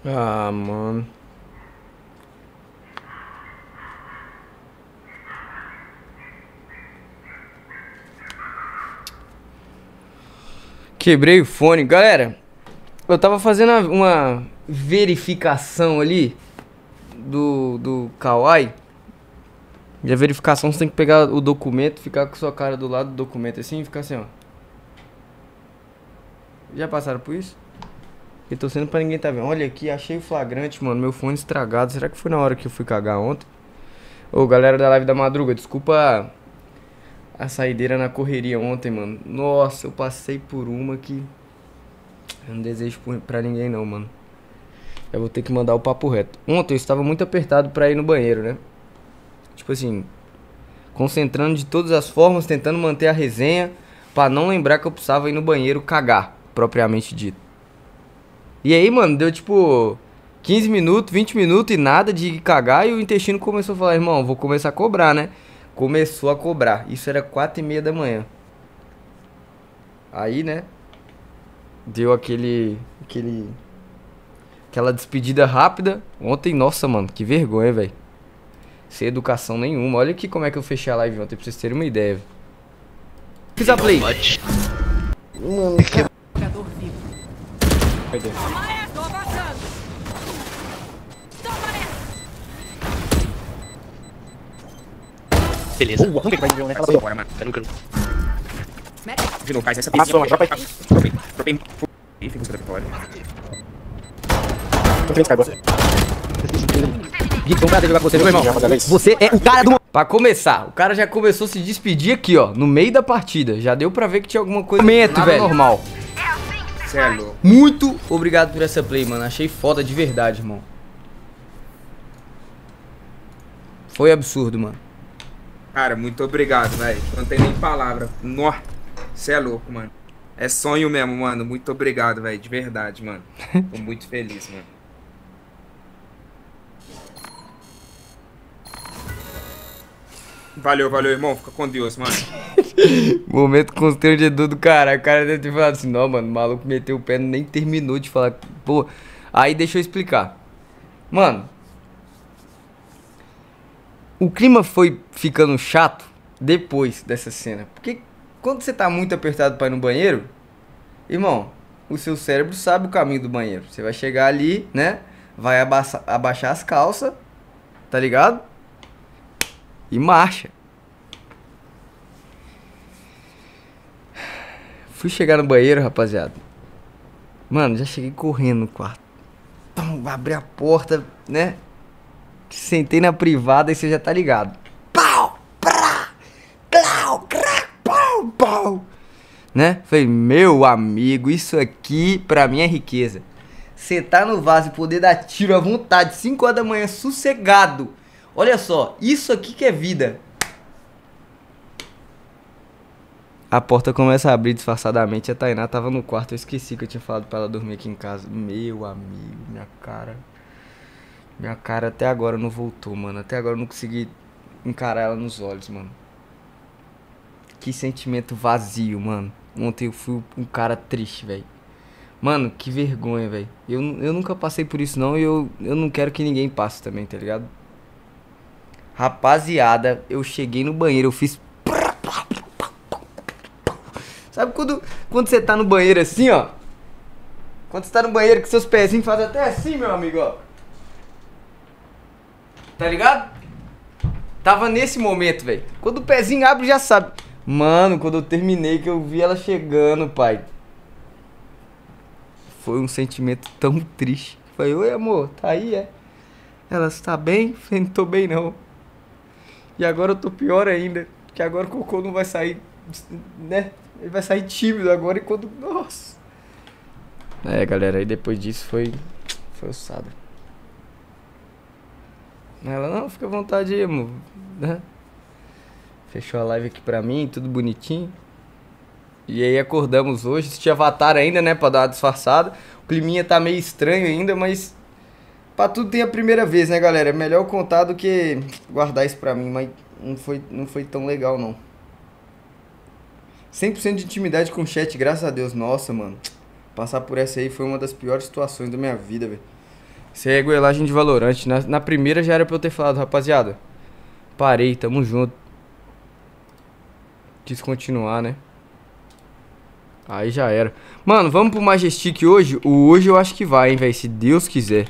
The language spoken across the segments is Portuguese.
Ah, mano. Quebrei o fone. Galera, eu tava fazendo uma verificação ali do Kawaii. E a verificação você tem que pegar o documento, ficar com sua cara do lado do documento assim e ficar assim, ó. Já passaram por isso? Eu tô sendo pra ninguém tá vendo. Olha aqui, achei o flagrante, mano. Meu fone estragado. Será que foi na hora que eu fui cagar ontem? Ô, galera da live da madruga, desculpa a saideira na correria ontem, mano. Nossa, eu passei por uma que eu não desejo pra ninguém não, mano. Eu vou ter que mandar o papo reto. Ontem eu estava muito apertado pra ir no banheiro, né? Tipo assim, concentrando de todas as formas, tentando manter a resenha pra não lembrar que eu precisava ir no banheiro cagar, propriamente dito. E aí, mano, deu tipo 15 minutos, 20 minutos e nada de cagar e o intestino começou a falar, irmão, vou começar a cobrar, né? Começou a cobrar. Isso era 4:30 da manhã. Aí, né? Deu aquela despedida rápida. Ontem, nossa, mano, que vergonha, velho. Sem educação nenhuma. Olha aqui como é que eu fechei a live ontem, pra vocês terem uma ideia. Fiz a play. Mano, cara. Perdeu. Beleza. Boa, nunca vai ver, né? Ela foi embora, mano. Tá ligado? De novo, faz essa pista. Passou, dropa aí. Dropei. Ih, fica super fora. Tô querendo ficar agora. Gui, foi um prazer jogar com você, meu irmão. Você é o cara do... Pra começar, o cara já começou a se despedir aqui, ó. No meio da partida. Já deu pra ver que tinha alguma coisa... Momento, velho. Normal. Cê é louco. Muito obrigado por essa play, mano. Achei foda de verdade, irmão. Foi absurdo, mano. Cara, muito obrigado, velho. Não tem nem palavra. Nó. Cê é louco, mano. É sonho mesmo, mano. Muito obrigado, velho. De verdade, mano. Tô muito feliz, mano. Valeu, valeu, irmão. Fica com Deus, mano. Momento constrangedor do cara. O cara deve ter falado assim, não, mano, o maluco meteu o pé, nem terminou de falar. Pô, aí deixa eu explicar. Mano, o clima foi ficando chato depois dessa cena. Porque quando você tá muito apertado pra ir no banheiro, irmão, o seu cérebro sabe o caminho do banheiro. Você vai chegar ali, né? Vai abaixar as calças, tá ligado? E marcha. Fui chegar no banheiro, rapaziada. Mano, já cheguei correndo no quarto. Pum, abri a porta, né? Sentei na privada e você já tá ligado. Pau! Prá! Clau! Crá! Pau! Pau! Né? Falei, meu amigo, isso aqui pra mim é riqueza. Sentar no vaso e poder dar tiro à vontade, 5 horas da manhã, sossegado. Olha só, isso aqui que é vida. A porta começa a abrir disfarçadamente. A Tainá tava no quarto. Eu esqueci que eu tinha falado pra ela dormir aqui em casa. Meu amigo, minha cara. Minha cara até agora não voltou, mano. Até agora eu não consegui encarar ela nos olhos, mano. Que sentimento vazio, mano. Ontem eu fui um cara triste, velho. Mano, que vergonha, velho. Eu nunca passei por isso, não. E eu não quero que ninguém passe também, tá ligado? Rapaziada, eu cheguei no banheiro, eu fiz... Sabe quando você tá no banheiro assim, ó? Quando você tá no banheiro que seus pezinhos fazem até assim, meu amigo, ó. Tá ligado? Tava nesse momento, velho. Quando o pezinho abre, já sabe. Mano, quando eu terminei, que eu vi ela chegando, pai. Foi um sentimento tão triste. Falei, oi, amor, tá aí, é? Ela, tá bem? Falei, não tô bem, não. E agora eu tô pior ainda. Que agora o cocô não vai sair, né? Ele vai sair tímido agora e quando... Nossa. É, galera, aí depois disso foi ossada. Ela, não, fica à vontade aí, amor. Né? Fechou a live aqui pra mim, tudo bonitinho. E aí acordamos hoje, assisti Avatar ainda, né, pra dar uma disfarçada. O climinha tá meio estranho ainda, mas... Pra tudo tem a primeira vez, né, galera? É melhor eu contar do que guardar isso pra mim, mas não foi tão legal, não. 100% de intimidade com o chat, graças a Deus. Nossa, mano. Passar por essa aí foi uma das piores situações da minha vida, velho. Isso aí é goelagem de Valorant. Na primeira já era pra eu ter falado, rapaziada. Parei, tamo junto. Quis continuar, né? Aí já era. Mano, vamos pro Majestic hoje? O hoje eu acho que vai, hein, velho. Se Deus quiser.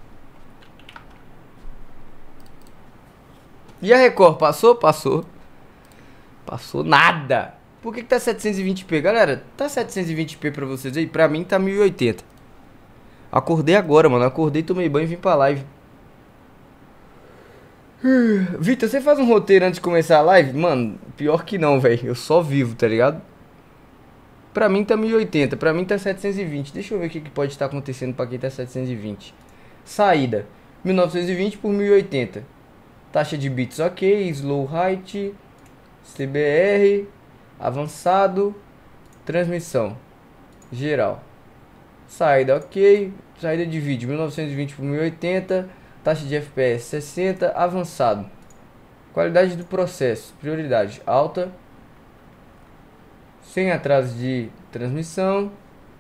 E a Record? Passou? Passou. Passou nada. Por que tá 720p? Galera, tá 720p pra vocês aí? Pra mim tá 1080. Acordei agora, mano. Acordei, tomei banho e vim pra live. Vitor, você faz um roteiro antes de começar a live? Mano, pior que não, velho. Eu só vivo, tá ligado? Pra mim tá 1080, pra mim tá 720. Deixa eu ver o que pode estar acontecendo pra quem tá 720. Saída 1920 por 1080. Taxa de bits ok, slow height, CBR, avançado, transmissão, geral. Saída ok, saída de vídeo 1920 por 1080, taxa de FPS 60, avançado. Qualidade do processo, prioridade alta, sem atraso de transmissão.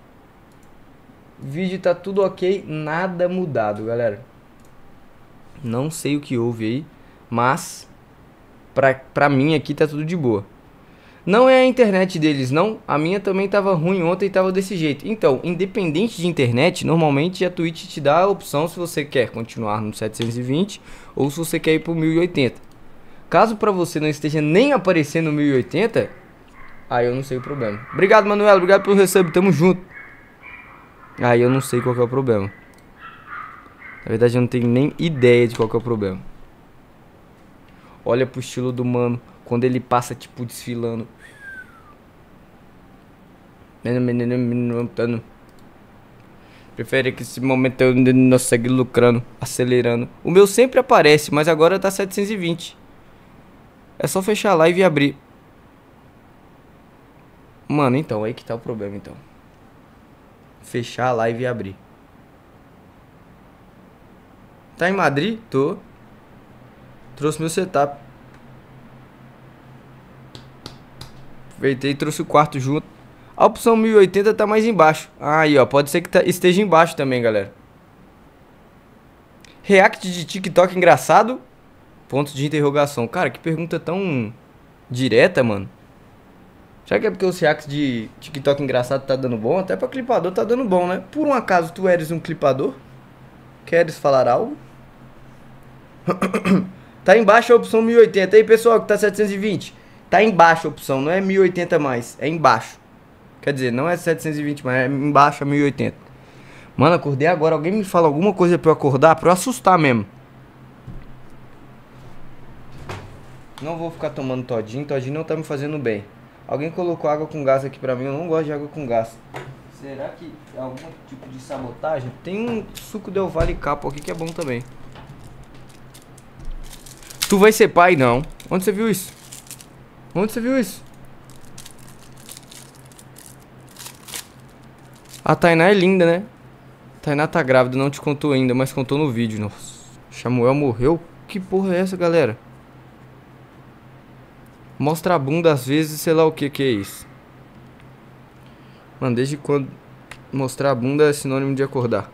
Vídeo tá tudo ok, nada mudado, galera. Não sei o que houve aí, mas pra mim aqui tá tudo de boa. Não é a internet deles, não. A minha também tava ruim ontem e tava desse jeito. Então, independente de internet, normalmente a Twitch te dá a opção se você quer continuar no 720 ou se você quer ir pro 1080. Caso pra você não esteja nem aparecendo no 1080, aí eu não sei o problema. Obrigado, Manuela, obrigado pelo resub, tamo junto. Aí eu não sei qual que é o problema. Na verdade eu não tenho nem ideia de qual que é o problema. Olha pro estilo do mano quando ele passa tipo desfilando. Prefere que esse momento eu não segue lucrando, acelerando. O meu sempre aparece, mas agora tá 720. É só fechar a live e abrir. Mano, então, aí que tá o problema, então. Fechar a live e abrir. Tá em Madrid? Tô. Trouxe meu setup. Aproveitei e trouxe o quarto junto. A opção 1080 tá mais embaixo. Aí, ó, pode ser que esteja embaixo também, galera. React de TikTok engraçado? Ponto de interrogação. Cara, que pergunta tão direta, mano. Será que é porque os reacts de TikTok engraçado tá dando bom? Até pra clipador tá dando bom, né? Por um acaso tu eres um clipador? Queres falar algo? Tá embaixo a opção 1080. Aí, pessoal, que tá 720. Tá embaixo a opção, não é 1080 mais. É embaixo. Quer dizer, não é 720 mais, é embaixo a 1080. Mano, acordei agora. Alguém me fala alguma coisa pra eu acordar? Pra eu assustar mesmo. Não vou ficar tomando todinho. Todinho não tá me fazendo bem. Alguém colocou água com gás aqui pra mim. Eu não gosto de água com gás. Será que é algum tipo de sabotagem? Tem um suco Del Valle Capo aqui que é bom também. Tu vai ser pai? Não. Onde você viu isso? Onde você viu isso? A Tainá é linda, né? A Tainá tá grávida, não te contou ainda, mas contou no vídeo. Nossa. Samuel morreu? Que porra é essa, galera? Mostra a bunda às vezes, sei lá o que é isso. Mano, desde quando mostrar a bunda é sinônimo de acordar?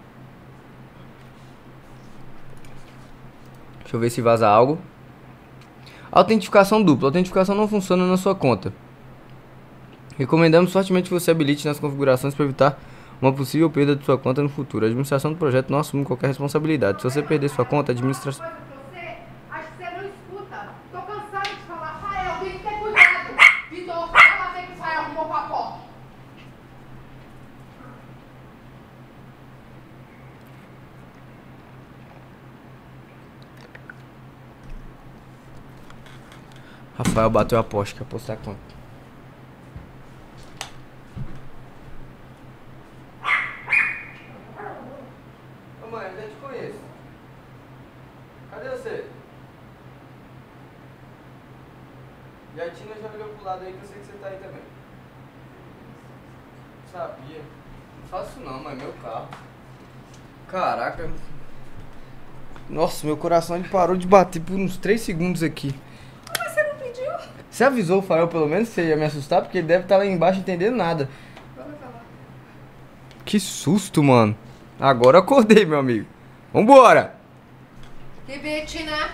Deixa eu ver se vaza algo. Autentificação dupla. Autentificação não funciona na sua conta. Recomendamos fortemente que você habilite nas configurações para evitar uma possível perda de sua conta no futuro. A administração do projeto não assume qualquer responsabilidade. Se você perder sua conta, a administração... Acho que você não escuta. Tô cansado de falar. Rafael, tem que ter cuidado. Vitor, fala bem que o Rafael arrumou com a porta. Rafael bateu a aposta, quer apostar quanto? Ô mãe, eu já te conheço. Cadê você? E a Tina já olhou pro lado aí que eu sei que você tá aí também. Sabia. Não faço não, mas meu carro. Caraca. Nossa, meu coração ele parou de bater por uns 3 segundos aqui. Você avisou o Fael pelo menos que você ia me assustar? Porque ele deve estar lá embaixo entendendo nada. Que susto, mano. Agora eu acordei, meu amigo. Vambora! Que bitch, né?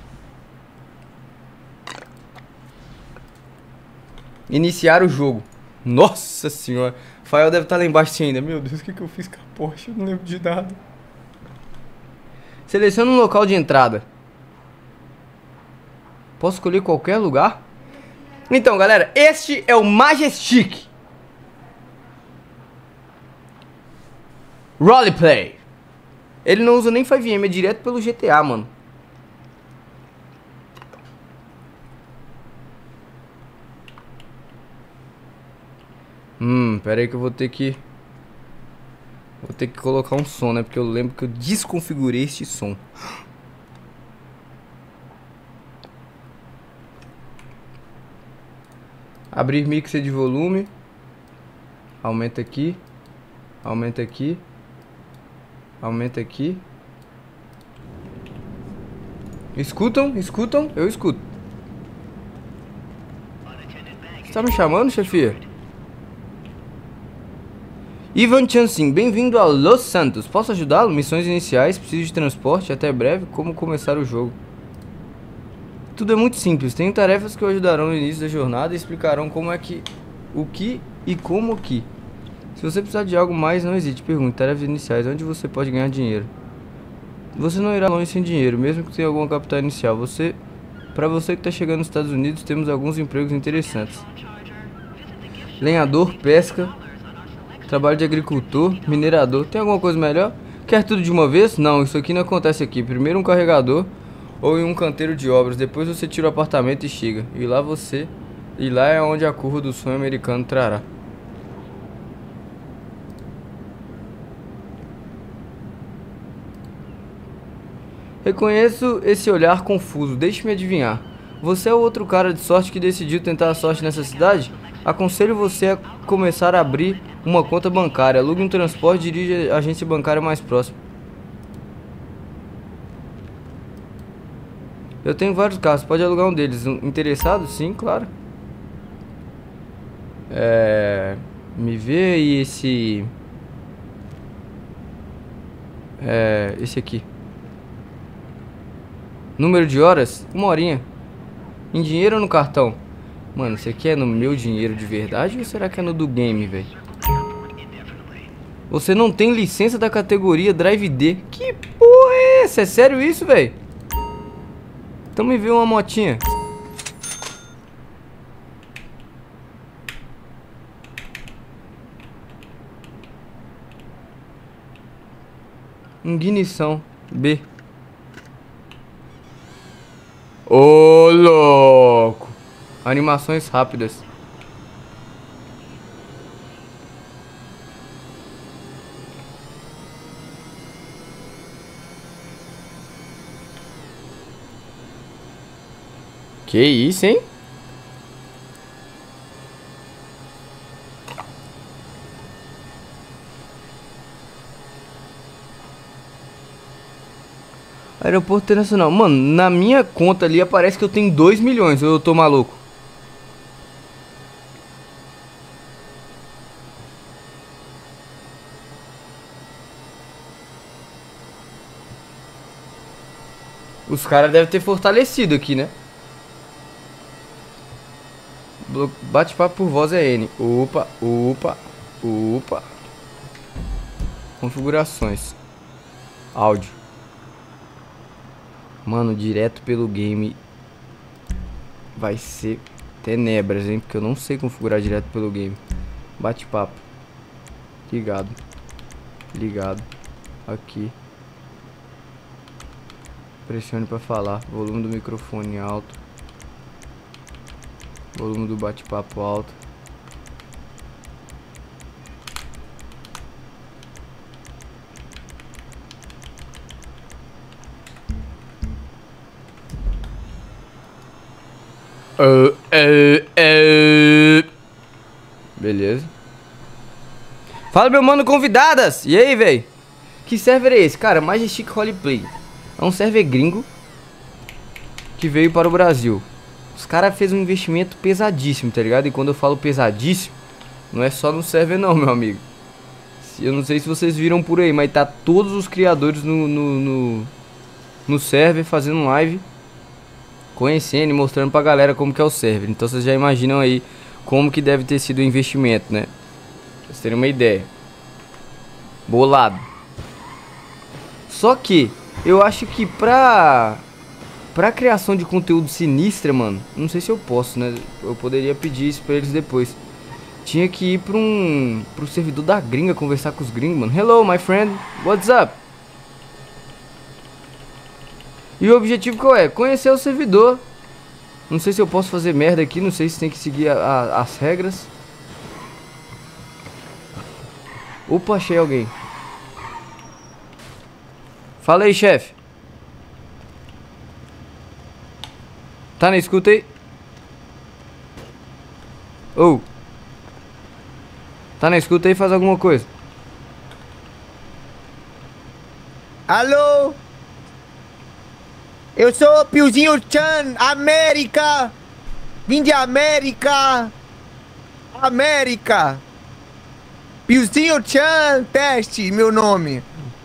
Iniciar o jogo. Nossa senhora. Fael deve estar lá embaixo ainda. Meu Deus, o que eu fiz com a Porsche? Eu não lembro de nada. Seleciona um local de entrada. Posso escolher qualquer lugar? Então, galera, este é o Majestic Roleplay. Ele não usa nem 5M, é direto pelo GTA, mano. Pera aí que eu vou ter que colocar um som, né? Porque eu lembro que eu desconfigurei este som. Abrir mixer de volume. Aumenta aqui. Aumenta aqui. Aumenta aqui. Escutam? Escutam? Eu escuto. Você tá me chamando, chefia? Ivan Chansin, bem-vindo a Los Santos. Posso ajudá-lo? Missões iniciais, preciso de transporte, até breve. Como começar o jogo? Tudo é muito simples. Tenho tarefas que o ajudarão no início da jornada e explicarão como é que, o que e como que. Se você precisar de algo mais, não hesite. Pergunte, tarefas iniciais, onde você pode ganhar dinheiro? Você não irá longe sem dinheiro, mesmo que tenha alguma capital inicial. Para você que está chegando nos Estados Unidos, temos alguns empregos interessantes. Lenhador, pesca, trabalho de agricultor, minerador. Tem alguma coisa melhor? Quer tudo de uma vez? Não, isso aqui não acontece aqui. Primeiro um carregador ou em um canteiro de obras. Depois você tira o apartamento e chega. E lá é onde a curva do sonho americano trará. Reconheço esse olhar confuso. Deixe-me adivinhar. Você é o outro cara de sorte que decidiu tentar a sorte nessa cidade? Aconselho você a começar a abrir uma conta bancária. Alugue um transporte e dirige a agência bancária mais próxima. Eu tenho vários carros, pode alugar um deles. Interessado? Sim, claro. Me vê aí esse... esse aqui. Número de horas? 1 horinha. Em dinheiro ou no cartão? Mano, esse aqui é no meu dinheiro de verdade ou será que é no do game, velho? Você não tem licença da categoria Drive D. Que porra é essa? É sério isso, velho? Então me vê uma motinha. Ignição B. Ô, louco. Animações rápidas. Que isso, hein? Aeroporto Internacional. Mano, na minha conta ali aparece que eu tenho 2 milhões. Ou eu tô maluco? Os caras devem ter fortalecido aqui, né? Bate-papo por voz é N. Opa, opa, opa. Configurações. Áudio. Mano, direto pelo game vai ser tenebras, hein? Porque eu não sei configurar direto pelo game. Bate-papo. Ligado. Ligado. Aqui. Pressione pra falar. Volume do microfone alto. Volume do bate-papo alto. Beleza. Fala, meu mano, convidadas. E aí, velho? Que server é esse? Cara, Majestic Roleplay. É um server gringo que veio para o Brasil. Os caras fez um investimento pesadíssimo, tá ligado? E quando eu falo pesadíssimo, não é só no server não, meu amigo. eu não sei se vocês viram por aí, mas tá todos os criadores no server fazendo live, conhecendo e mostrando pra galera como que é o server. Então vocês já imaginam aí como que deve ter sido o investimento, né? Pra vocês terem uma ideia. Bolado. Só que eu acho que pra criação de conteúdo sinistra, mano, não sei se eu posso, né? Eu poderia pedir isso pra eles depois. Tinha que ir pro servidor da gringa, conversar com os gringos, mano. Hello, my friend. What's up? E o objetivo qual é? Conhecer o servidor. Não sei se eu posso fazer merda aqui. Não sei se tem que seguir as regras. Opa, achei alguém. Fala aí, chefe. Tá na escuta aí? Ô. Tá na escuta aí, faz alguma coisa. Alô? Eu sou o Piozinho Chan, América! Vim de América! América! Piozinho Chan, teste, meu nome.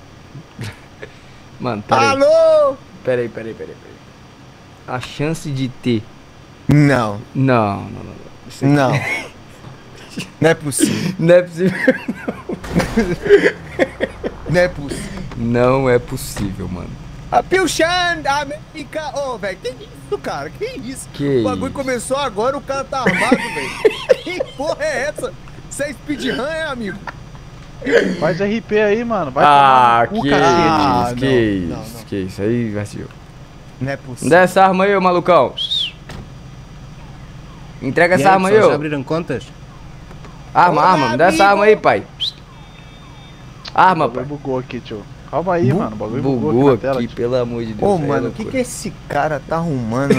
Mano, peraí. Alô? Peraí. A chance de ter. Não. Não. Isso aqui- Não. Não é possível. Não é possível. Não é possível. Não é possível, mano. A Pio Chan, América. Ô, velho, que isso, cara? Que isso? Que o bagulho isso? começou agora, o cara tá armado, velho. Que porra é essa? Você é speedrun, é, amigo? Faz RP aí, mano. Vai Ah, tomar no que cu, cacete. Ah, isso, não. que isso aí, vacilo. Não é Me possível. dá essa arma aí, ô malucão. Entrega essa arma aí, Já ô. abriram contas? Arma, me dá essa amigo. arma aí, pai. Arma, O bagulho pai. bugou aqui, tio. Calma aí, mano. O bagulho bugou Bugou aqui na tela, aqui, tio. pelo amor de Deus. Ô, aí é mano, o que loucura. esse cara tá arrumando?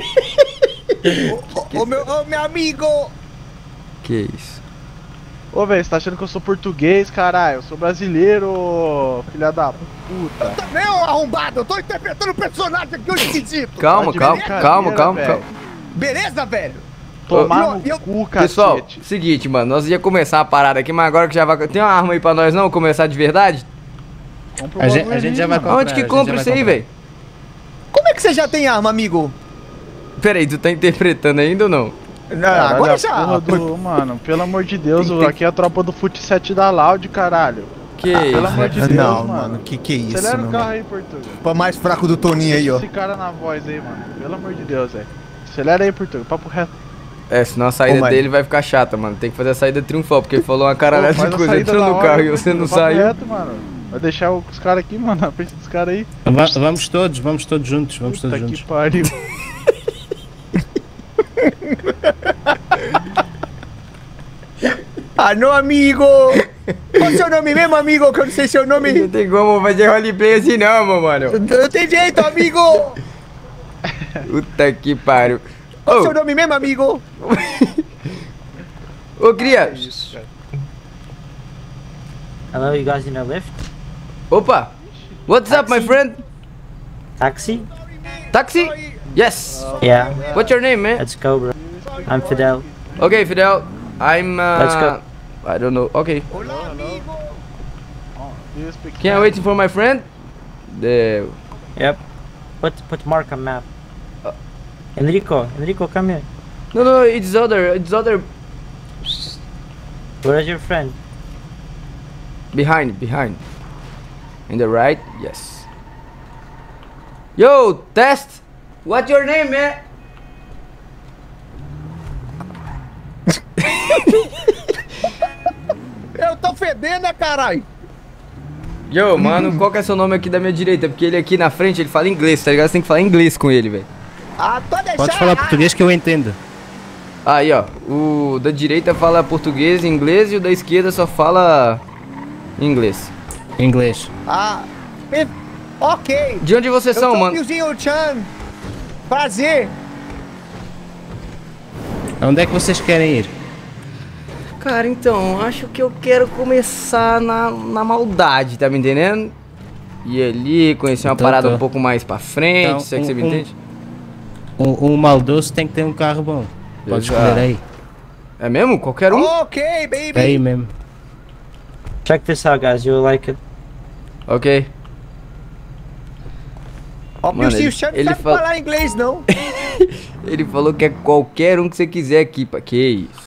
Ô, meu amigo! Que isso? Ô, velho, você tá achando que eu sou português, caralho? Eu sou brasileiro, filha da puta. Também, ô arrombado! Eu tô interpretando o personagem aqui, ô esquisito! Calma, de calma, brincadeira, calma, calma, velho. calma. Beleza, velho? Tomar Eu- no cu, cacete. Pessoal, seguinte, mano, nós ia começar a parada aqui, mas agora que já vai... Tem uma arma aí pra nós não começar de verdade? Compra o A gente- bagulho a gente ali, já vai mano. comprar. Onde que a gente compra já isso vai aí, comprar. velho? Como é que você já tem arma, amigo? Pera aí, tu tá interpretando ainda ou não? Não, Caralho, agora a já. porra do... Mano, pelo amor de Deus, Tem- aqui é a tropa do Fut 7 da Loud, caralho. Que Pelo isso? amor de velho? Deus, Não, mano. mano, que isso, Acelera meu o carro irmão? aí, Portugal. Pra mais fraco do Toninho aí, ó. Esse cara na voz aí, mano. Pelo amor de Deus, velho. Acelera aí, Portugal. Papo reto. É, senão a saída Ô, mas- dele vai ficar chata, mano. Tem que fazer a saída triunfal, porque ele falou uma caralhada Pô, de faz a coisa, saída entrou na no hora, carro e Portugal. você não Papo saiu. reto, mano. Vai deixar os caras aqui, mano, na frente dos caras aí. Vamos todos juntos, vamos Puta todos que juntos. pariu. Ah, não, amigo! Qual é o seu nome mesmo, amigo? Que eu não sei seu Não nome. tem como fazer roleplay assim não, meu mano. Não tem jeito, amigo! Puta que pariu. Qual é o seu Ô, nome mesmo, amigo? ô, cria. Hello, you guys in a lift? Opa. What's up, my friend? Taxi? Taxi? Yes. Yeah, What's your name, man? let's go, bro. I'm Fidel. Okay, Fidel. I'm, Let's go. I don't know. Okay. Olá, amigo! You speak Can I wait for my friend? The... Yep. Put mark on map. Enrico, come here. No, it's other. Where is your friend? Behind. In the right, yes. Yo, test. What's your name, man? Eu tô fedendo, né, caralho? Yo, mano, qual que é seu nome aqui da minha direita? Porque ele aqui na frente, ele fala inglês, tá ligado? Você tem que falar inglês com ele, velho. Ah, pode deixar. Podes falar português que eu entendo. Aí, ó, o da direita fala português e inglês e o da esquerda só fala inglês. Inglês. Ah, ok. De onde vocês Eu são, sou o mano? Piozinho Chan. Prazer. Onde é que vocês querem ir? Cara, então, acho que eu quero começar na maldade, tá me entendendo? Ir ali, conhecer uma Então, parada tô. um pouco mais pra frente, Então, se é que você me entende? Um maldoso tem que ter um carro bom. Podes Exato. escolher aí. É mesmo? Qualquer um? Ok, baby. Aí mesmo. Check this out, guys. You'll like it. Ok. Ó, Mano, Pio, o chefe não ele sabe fala- falar inglês, não. Ele falou que é qualquer um que você quiser aqui, pá. Que isso?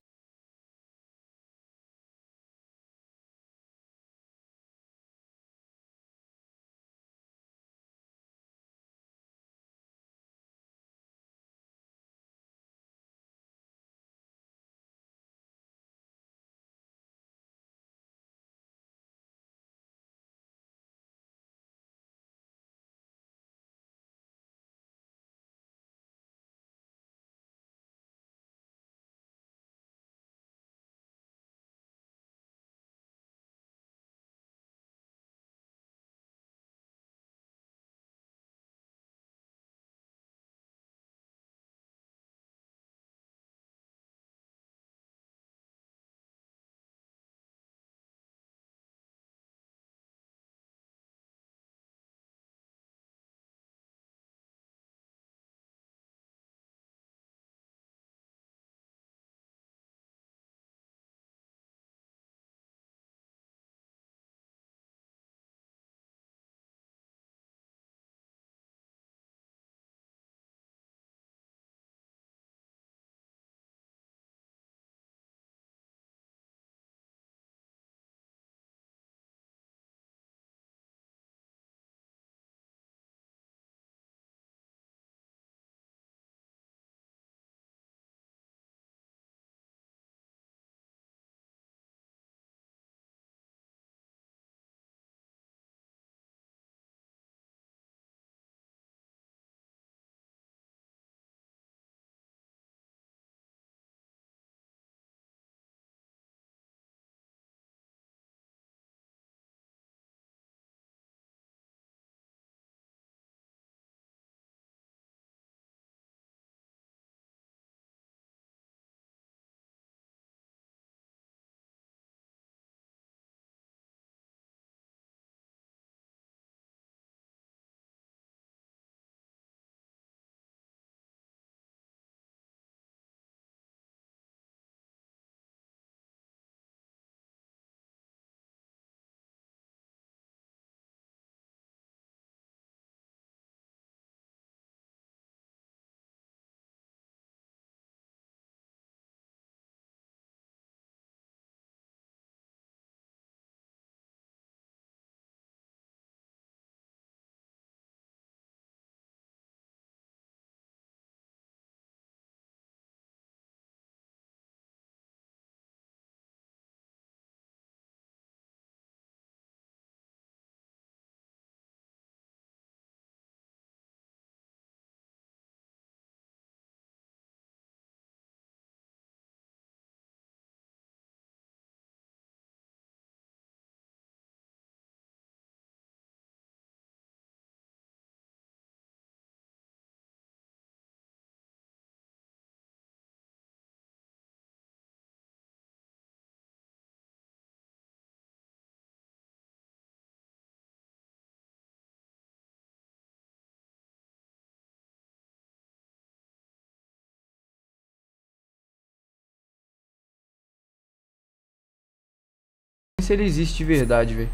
Se ele existe de verdade, velho.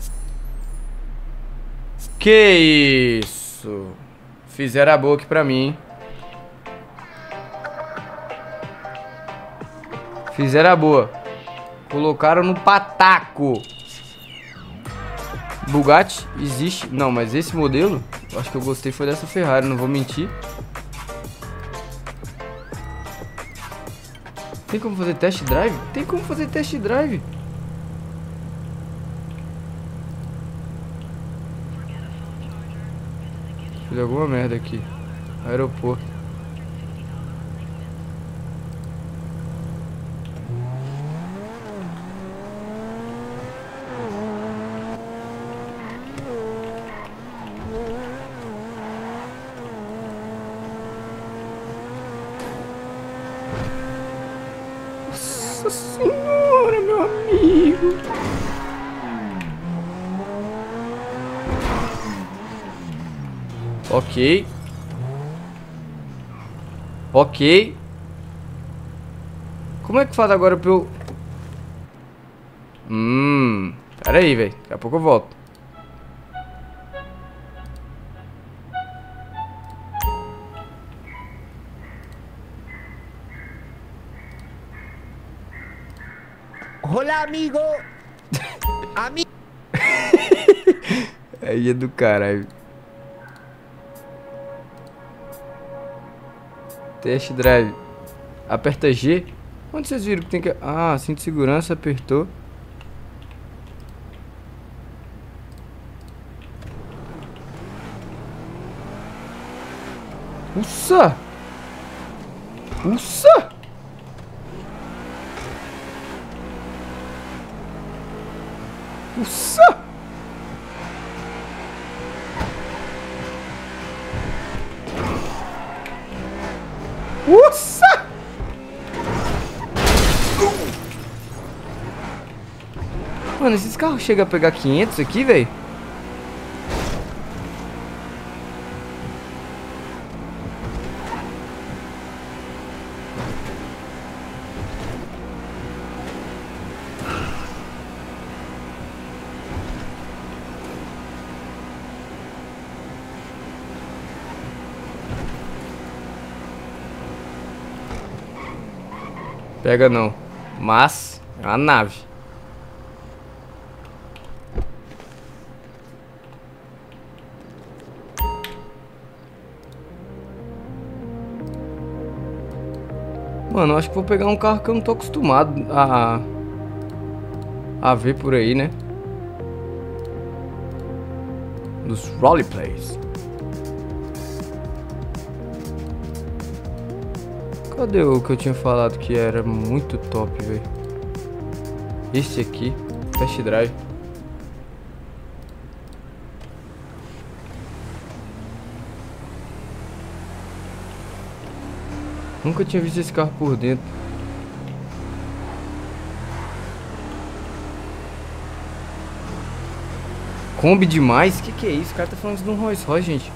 Que isso? Fizeram a boa aqui pra mim, hein? Fizeram a boa. Colocaram no pataco. Bugatti existe. Não, mas esse modelo, eu acho que eu gostei foi dessa Ferrari, não vou mentir. Tem como fazer test drive? Tem como fazer test drive. Fiz alguma merda aqui. Aeroporto. Nossa senhora, meu amigo. Ok. Ok. Como é que faz agora pra eu... Pera aí, velho. Daqui a pouco eu volto. Olá, amigo! Amigo! Aí é do caralho. Test drive. Aperta G. Onde vocês viram que tem que... Ah, cinto de segurança, apertou. Uça! Uça! Uça! Uça! Mano, esses carros chegam a pegar 500 aqui, velho? Pega não, mas é uma nave. Mano, eu acho que vou pegar um carro que eu não tô acostumado a ver por aí, né? Dos roleplays. Cadê o que eu tinha falado que era muito top, velho? Este aqui, test drive. Nunca tinha visto esse carro por dentro. Kombi demais? Que é isso? O cara tá falando de um Rolls Royce, gente.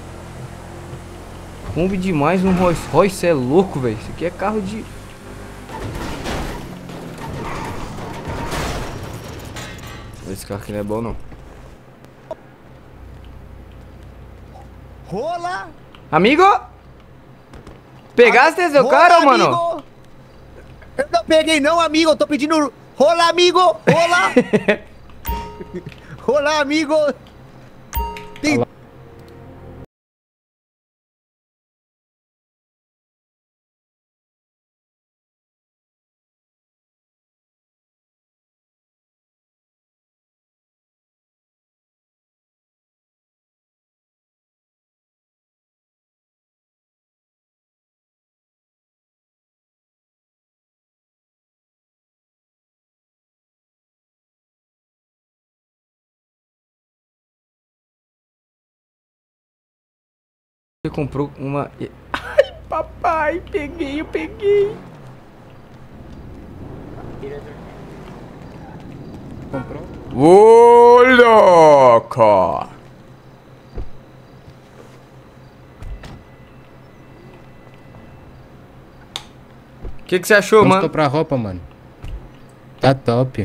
Kombi demais no Rolls Royce, cê é louco, velho. Isso aqui é carro de... Esse carro aqui não é bom, não. Rola! Amigo! Pegaste esse cara, Rola, mano? amigo! Eu não peguei não, amigo. Eu tô pedindo... Rola, amigo! Rola! Rola, amigo! Tem... Você comprou uma... Ai, papai, peguei, eu peguei. Comprou? Ô, louco! O que você achou, Vamos mano? comprar roupa, mano. Tá top.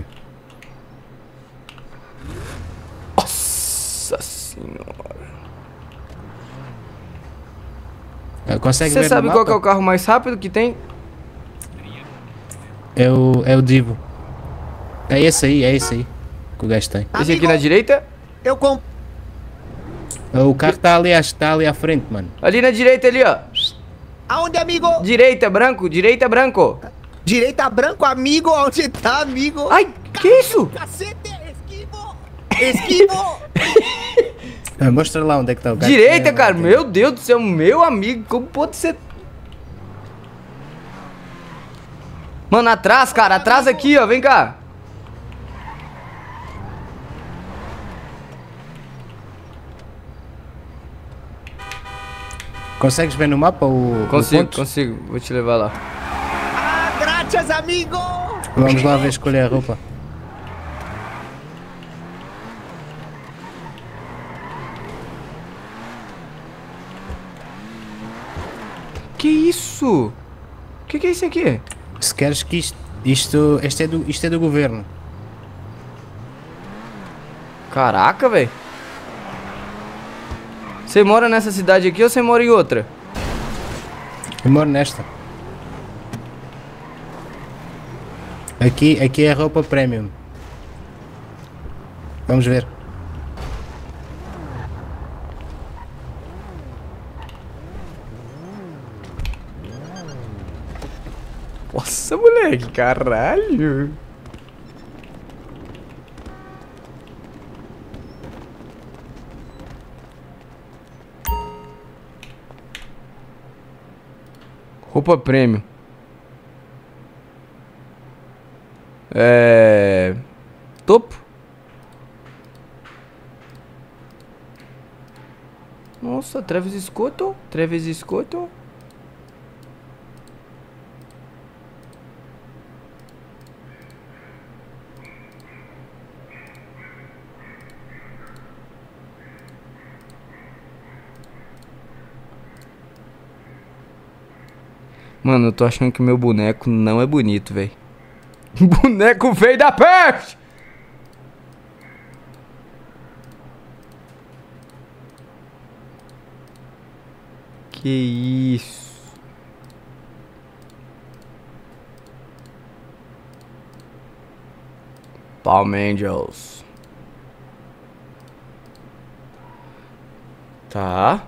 Nossa senhora. Consegue Você ver sabe no qual que é o mapa? carro mais rápido que tem? É o Divo. É esse aí que o gajo tem. Esse aqui Amigo, na direita? Eu comp... O carro tá ali à frente, mano. Ali na direita, ali, ó. Aonde, amigo? Direita, branco, direita, branco. Direita branco, amigo. Onde tá, amigo? Ai, que isso? Cacete, esquivo! Esquivo! Mostra lá onde é que tá o carro. Direita, cara. Meu Deus do céu, meu amigo. Como pode ser? Mano, atrás, cara. Atrás aqui, ó. Vem cá. Consegues ver no mapa o Consigo, ponto? consigo. Vou te levar lá. Ah, graças, amigo! Vamos lá ver escolher a roupa. Que isso? Que é isso aqui? Se queres que isto é do governo. Caraca, velho. Você mora nessa cidade aqui ou você mora em outra? Eu moro nesta. Aqui é roupa premium. Vamos ver. Nossa, moleque, caralho. Roupa premium. Topo. Nossa, Travis Scott. Travis Scott. Mano, eu tô achando que meu boneco não é bonito, velho. Boneco veio da peste! Que isso? Palm Angels. Tá.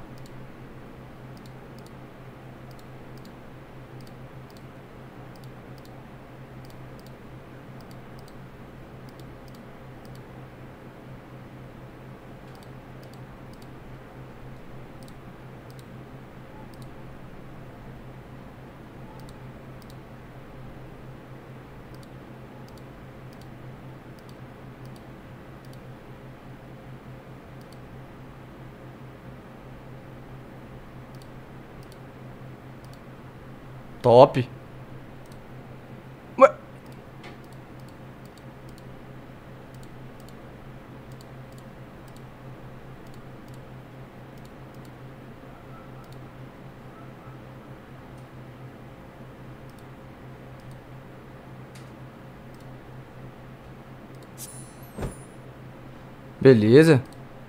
Top. Ué. Beleza.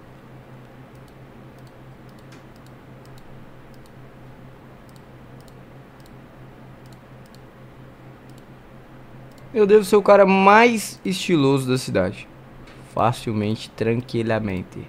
Eu devo ser o cara mais estiloso da cidade. Facilmente, tranquilamente.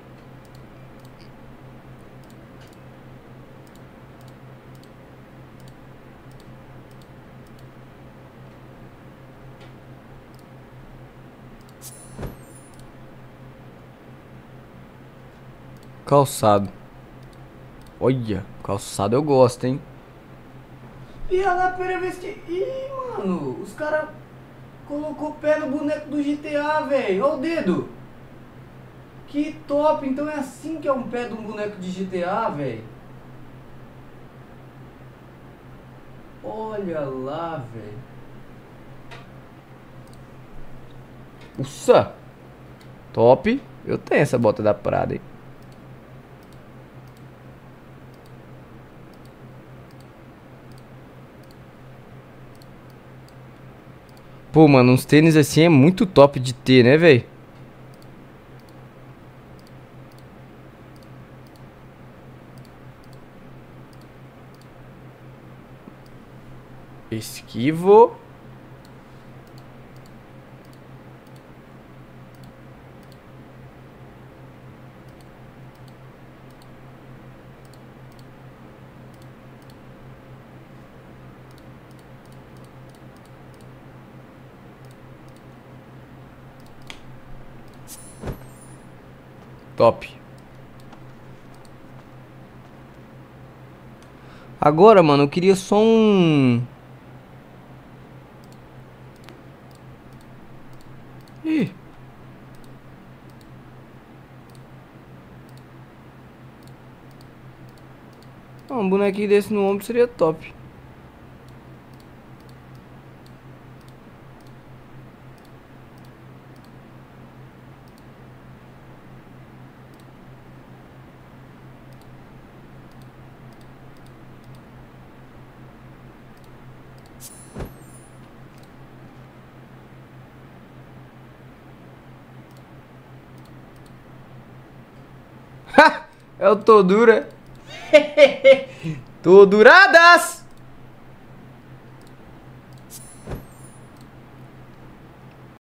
Calçado. Olha, calçado eu gosto, hein? E a primeira vez que... Ih, mano, os caras colocou o pé no boneco do GTA, velho. Olha o dedo. Que top. Então é assim que é um pé de um boneco de GTA, velho. Olha lá, velho. Ussa. Top. Eu tenho essa bota da Prada, hein. Pô, mano, uns tênis assim é muito top de ter, né, velho? Esquivo. Top. Agora, mano, eu queria só um... Ih. Um bonequinho desse no ombro seria top. É o Todura. Toduradas!